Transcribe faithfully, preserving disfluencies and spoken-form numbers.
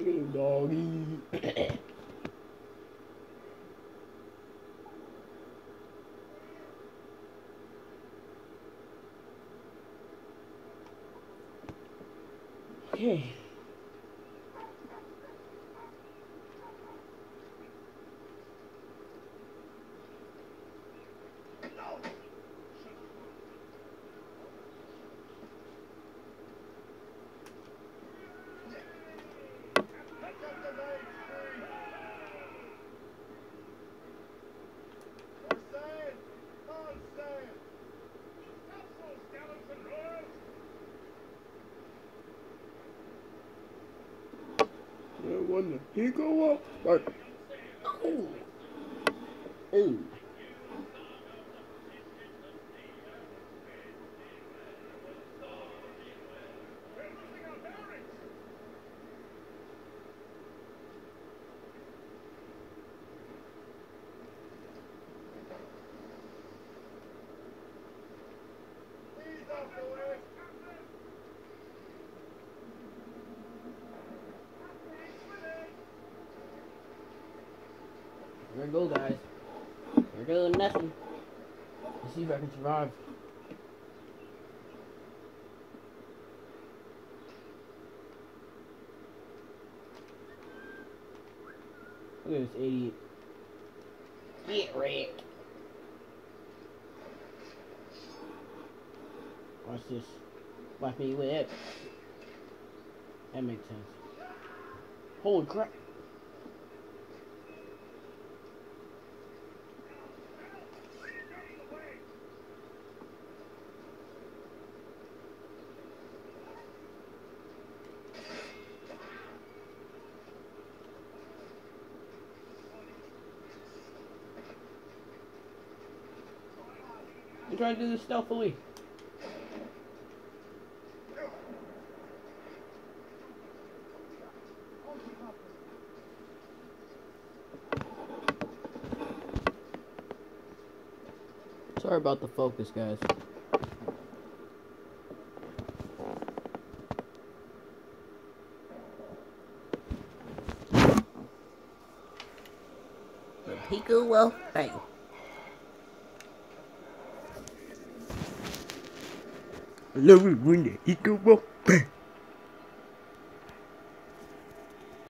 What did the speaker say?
game, doggy. Okay. When he go up, like, ooh, ooh. There we go, guys. We're doing nothing. Let's see if I can survive. Look at this idiot. Get wrecked. Watch this. Whack me with it. That makes sense. Holy crap. I'm trying to do this stealthily. Sorry about the focus, guys. The Pico well thing. I love it when the Pico well bang.